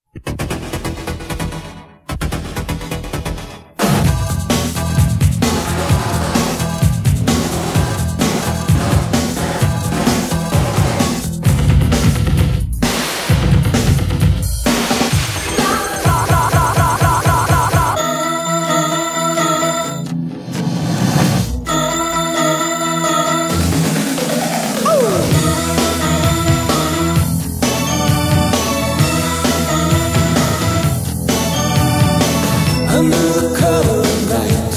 Under the cover of night,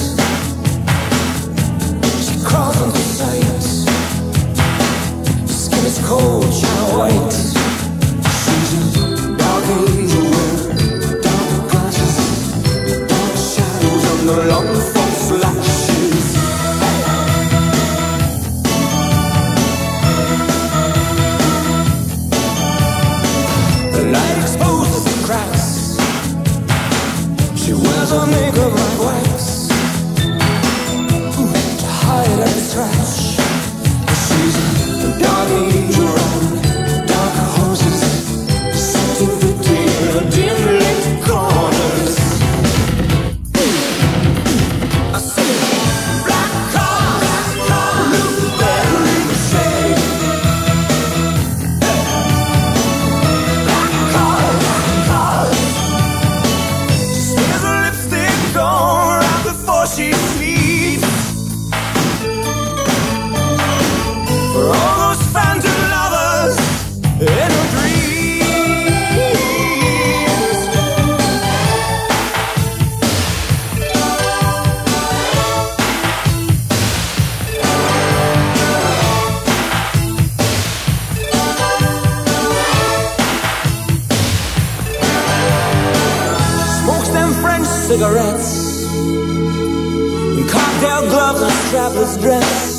she crawls into sight. Her skin is cold, shine white. She's a dark angel with dark glasses, dark shadows under long false lashes. The light exposes the cracks. She wears her makeup like wax to hide every scratch. She's a dark angel riding dark horses, setting pretty in her dim lit corners. I see black cars, look better in the shade. Black cars. Smears her lipstick on right before she sleeps. For all those phantom lovers in her dreams. Smokes them French cigarettes in cocktail gloves and strapless dress.